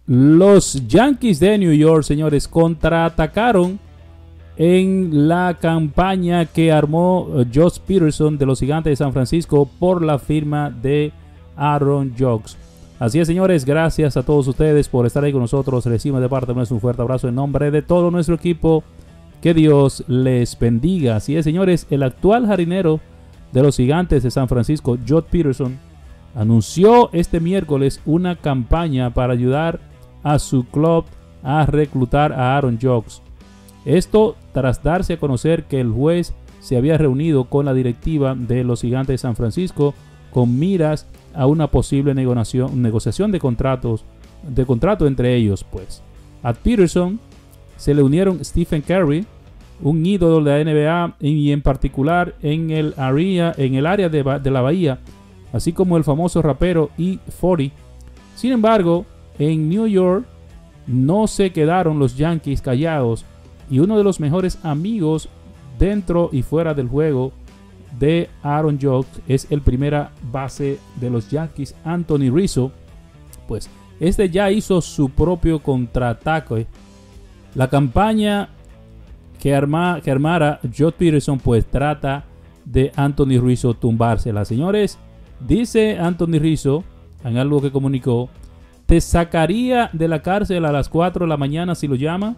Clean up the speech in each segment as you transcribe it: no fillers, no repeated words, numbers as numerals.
Los Yankees de New York, señores, contraatacaron en la campaña que armó Josh Peterson de los Gigantes de San Francisco por la firma de Aaron Judge. Así es, señores, gracias a todos ustedes por estar ahí con nosotros. Recibimos de parte de un fuerte abrazo en nombre de todo nuestro equipo. Que Dios les bendiga. Así es, señores, el actual jardinero de los Gigantes de San Francisco, Josh Peterson, anunció este miércoles una campaña para ayudar a su club a reclutar a Aaron Judge. Esto tras darse a conocer que el juez se había reunido con la directiva de los Gigantes de San Francisco con miras a una posible negociación de contrato entre ellos. Pues a Peterson se le unieron Stephen Curry, un ídolo de la NBA y en particular en el área de la Bahía, así como el famoso rapero E40. Sin embargo, en New York no se quedaron los Yankees callados y uno de los mejores amigos dentro y fuera del juego de Aaron Judge es el primera base de los Yankees, Anthony Rizzo. Pues este ya hizo su propio contraataque. La campaña que armara Josh Peterson pues trata de Anthony Rizzo tumbársela. Señores, dice Anthony Rizzo en algo que comunicó: ¿te sacaría de la cárcel a las 4 de la mañana si lo llama?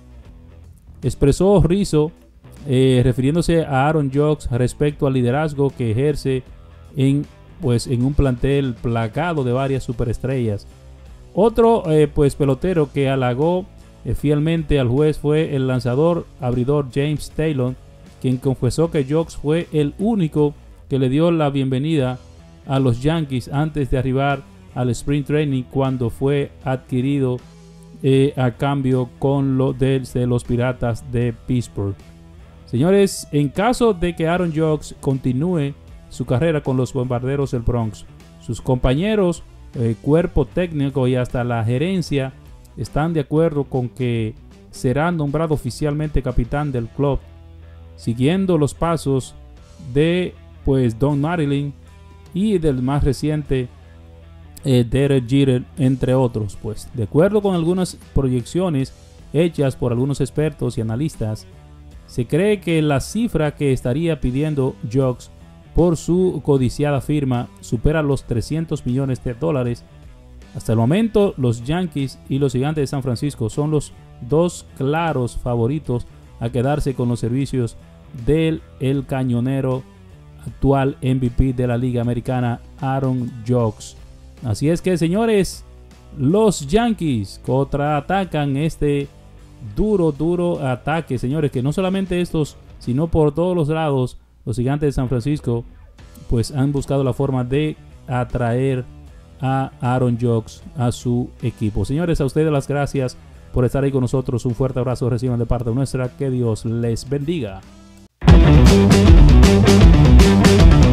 Expresó Rizzo refiriéndose a Aaron Judge respecto al liderazgo que ejerce en un plantel plagado de varias superestrellas. Otro pelotero que halagó fielmente al juez fue el lanzador abridor James Taylor, quien confesó que Judge fue el único que le dio la bienvenida a los Yankees antes de arribar al Spring Training, cuando fue adquirido a cambio de los Piratas de Pittsburgh. Señores, en caso de que Aaron Judge continúe su carrera con los Bombarderos del Bronx, sus compañeros, cuerpo técnico y hasta la gerencia están de acuerdo con que será nombrado oficialmente capitán del club, siguiendo los pasos de Don Mattingly y del más reciente Derek Jeter, entre otros. Pues de acuerdo con algunas proyecciones hechas por algunos expertos y analistas, se cree que la cifra que estaría pidiendo Judge por su codiciada firma supera los $300 millones. Hasta el momento, los Yankees y los Gigantes de San Francisco son los dos claros favoritos a quedarse con los servicios del cañonero actual MVP de la Liga Americana, Aaron Judge. Así es que, señores, los Yankees contraatacan este duro ataque, señores, que no solamente estos, sino por todos los lados, los Gigantes de San Francisco pues han buscado la forma de atraer a Aaron Judge a su equipo. Señores, a ustedes las gracias por estar ahí con nosotros. Un fuerte abrazo reciban de parte nuestra. Que Dios les bendiga.